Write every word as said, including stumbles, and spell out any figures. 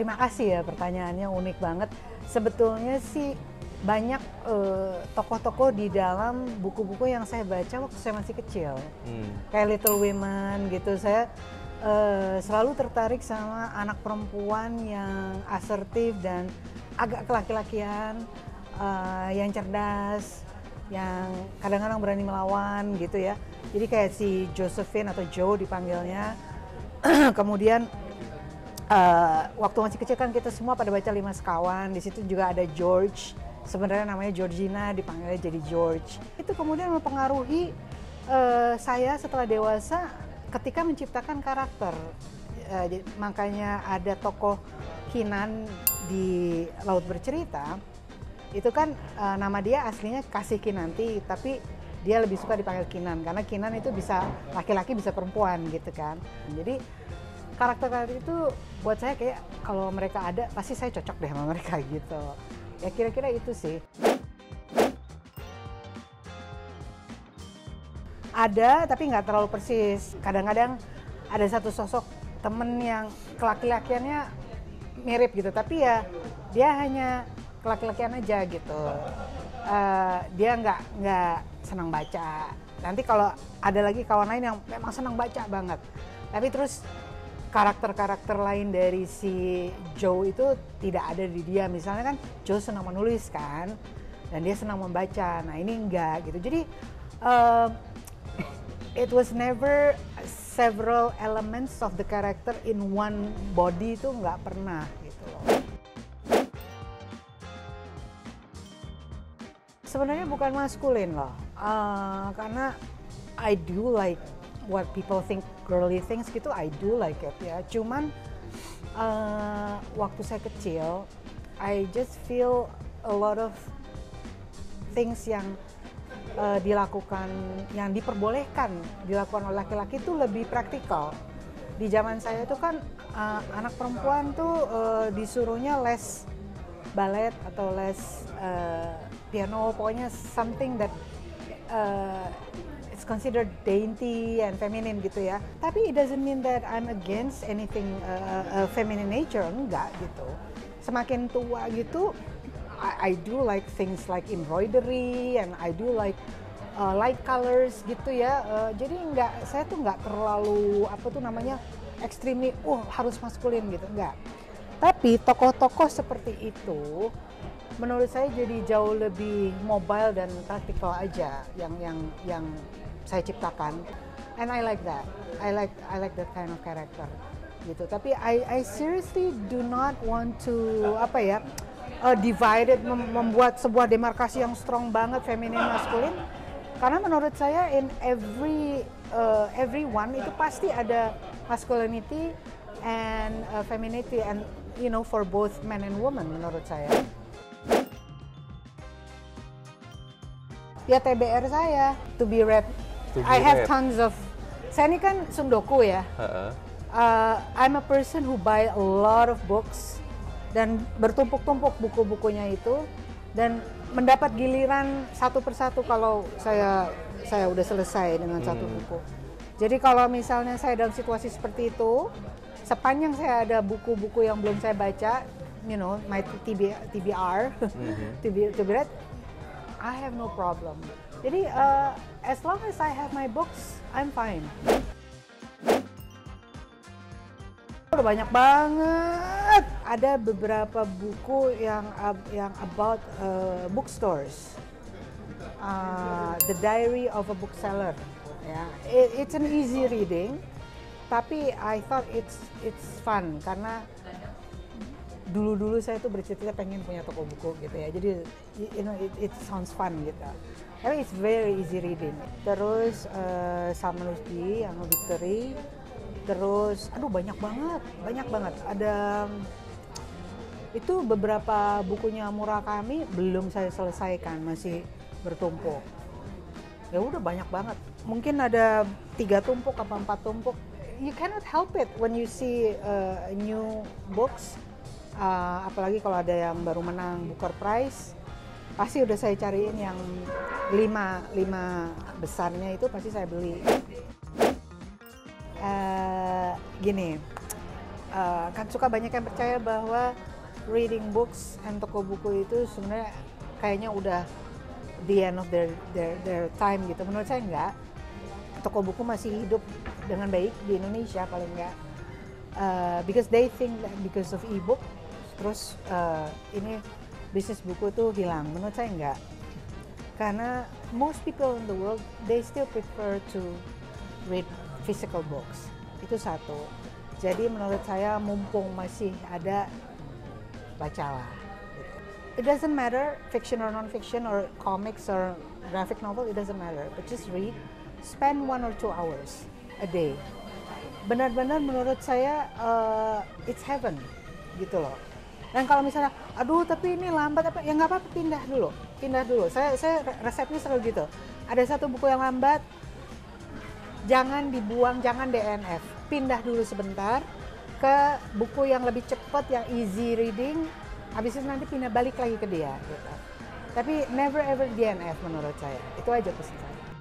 terima kasih ya, pertanyaannya unik banget. Sebetulnya sih banyak uh, tokoh-tokoh di dalam buku-buku yang saya baca waktu saya masih kecil. Hmm. Kayak Little Women gitu, saya uh, selalu tertarik sama anak perempuan yang asertif dan agak kelaki-lakian, uh, yang cerdas, yang kadang-kadang berani melawan gitu ya. Jadi kayak si Josephine atau Jo dipanggilnya. Kemudian uh, waktu masih kecil kan kita semua pada baca Lima Sekawan. Di situ juga ada George. Sebenarnya namanya Georgina, dipanggilnya jadi George. Itu kemudian mempengaruhi uh, saya setelah dewasa ketika menciptakan karakter. Uh, makanya ada tokoh Kinan di Laut Bercerita. Itu kan uh, nama dia aslinya Kasih Kinanti, tapi dia lebih suka dipanggil Kinan karena Kinan itu bisa laki-laki bisa perempuan gitu kan. Jadi karakter-karakter itu buat saya kayak kalau mereka ada pasti saya cocok deh sama mereka gitu. Ya kira-kira itu sih. Ada tapi nggak terlalu persis. Kadang-kadang ada satu sosok temen yang kelaki-lakiannya mirip gitu, tapi ya dia hanya kelaki-lakian aja gitu. Uh, dia nggak nggak senang baca. Nanti kalau ada lagi kawan lain yang memang senang baca banget, tapi terus karakter-karakter lain dari si Joe itu tidak ada di dia. Misalnya kan Joe senang menulis kan, dan dia senang membaca. Nah ini enggak gitu. Jadi uh, it was never several elements of the character in one body, itu nggak pernah gitu loh. Sebenarnya bukan maskulin loh, uh, karena I do like what people think girly things gitu, I do like it ya. Cuman uh, waktu saya kecil, I just feel a lot of things yang uh, dilakukan, yang diperbolehkan dilakukan oleh laki-laki itu lebih praktikal. Di zaman saya itu kan uh, anak perempuan tuh uh, disuruhnya les balet atau les uh, piano, pokoknya something that uh, it's considered dainty and feminine gitu ya. Tapi it doesn't mean that I'm against anything uh, uh, feminine nature, enggak gitu. Semakin tua gitu, I, I do like things like embroidery and I do like uh, light colors gitu ya. Uh, jadi enggak, saya tuh enggak terlalu apa tuh namanya extremely, oh harus maskulin gitu, enggak. Tapi tokoh-tokoh seperti itu menurut saya jadi jauh lebih mobile dan praktikal aja yang yang yang saya ciptakan, and I like that. I like I like that kind of character gitu. Tapi I I seriously do not want to apa ya uh, divided mem membuat sebuah demarkasi yang strong banget feminin maskulin, karena menurut saya in every uh, everyone itu pasti ada masculinity and uh, femininity, and you know for both men and women menurut saya. Ya T B R saya, to be read. To be I have read. Tons of. Saya ini kan sundoku ya. Uh-uh. Uh, I'm a person who buy a lot of books dan bertumpuk-tumpuk buku-bukunya itu, dan mendapat giliran satu persatu kalau saya saya udah selesai dengan hmm. satu buku. Jadi kalau misalnya saya dalam situasi seperti itu, sepanjang saya ada buku-buku yang belum saya baca, you know, my T B R, mm-hmm. to be to be read, I have no problem. Jadi uh, as long as I have my books, I'm fine. Udah banyak banget. Ada beberapa buku yang uh, yang about uh, bookstores. Uh, The Diary of a Bookseller. Ya, it, it's an easy reading, tapi I thought it's it's fun karena dulu-dulu saya tuh bercita-cita pengen punya toko buku gitu ya, jadi you know it, it sounds fun gitu. Tapi it's very easy reading. Terus uh, Salman Rushdie, Anno Victory, terus aduh banyak banget, banyak banget. Ada itu beberapa bukunya Murakami belum saya selesaikan, masih bertumpuk. Ya udah banyak banget. Mungkin ada tiga tumpuk apa empat tumpuk. You cannot help it when you see uh, new books. Uh, apalagi kalau ada yang baru menang Booker Prize, pasti udah saya cariin yang lima, lima besarnya itu pasti saya beli. Uh, gini, uh, kan suka banyak yang percaya bahwa reading books and toko buku itu sebenarnya kayaknya udah the end of their their their time gitu. Menurut saya enggak. Toko buku masih hidup dengan baik di Indonesia paling enggak. Uh, because they think that because of e-book terus uh, ini bisnis buku tuh hilang. Menurut saya enggak. Karena most people in the world they still prefer to read physical books. Itu satu. Jadi menurut saya mumpung masih ada, bacalah. It doesn't matter fiction or non-fiction or comics or graphic novel, it doesn't matter. But just read, spend one or two hours a day. Benar-benar menurut saya uh, it's heaven gitu loh. Dan kalau misalnya, aduh tapi ini lambat apa, ya nggak apa-apa, pindah dulu, pindah dulu. Saya saya resepnya selalu gitu. Ada satu buku yang lambat, jangan dibuang, jangan D N F. Pindah dulu sebentar ke buku yang lebih cepat, yang easy reading. Habis itu nanti pindah balik lagi ke dia. Gitu. Tapi never ever D N F menurut saya. Itu aja pesan saya.